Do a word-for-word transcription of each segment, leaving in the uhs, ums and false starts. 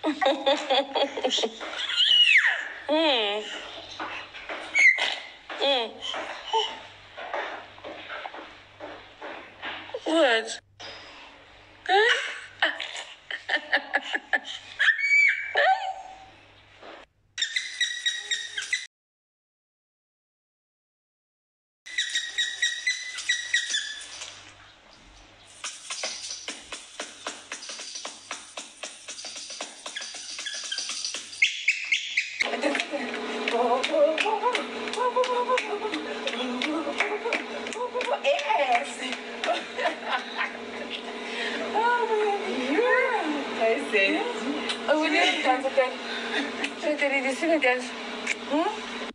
mm. Mm. What? Yes. Oh, yeah. I see. Oh, we didn't dance again. So did you sing again? Hmm?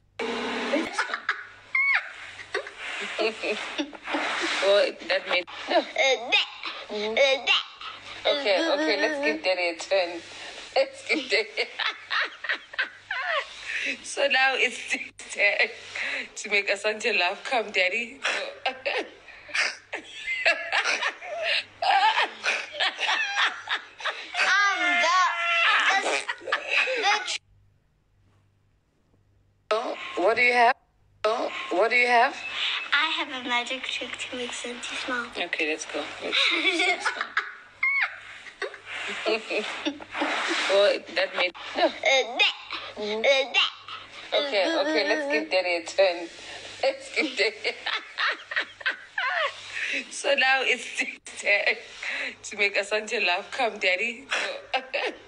Oh, that made... No. Okay, okay, let's give Daddy a turn. Let's give Daddy... So now it's time to make Asante laugh. Come, Daddy. um, the, the, Oh, what do you have? Oh, what do you have? I have a magic trick to make Santi smile. Okay, let's go. Let's Oh, that made... No. Okay, okay, let's give Daddy a turn. Let's give Daddy... So now it's time to make Asante laugh. Come, Daddy.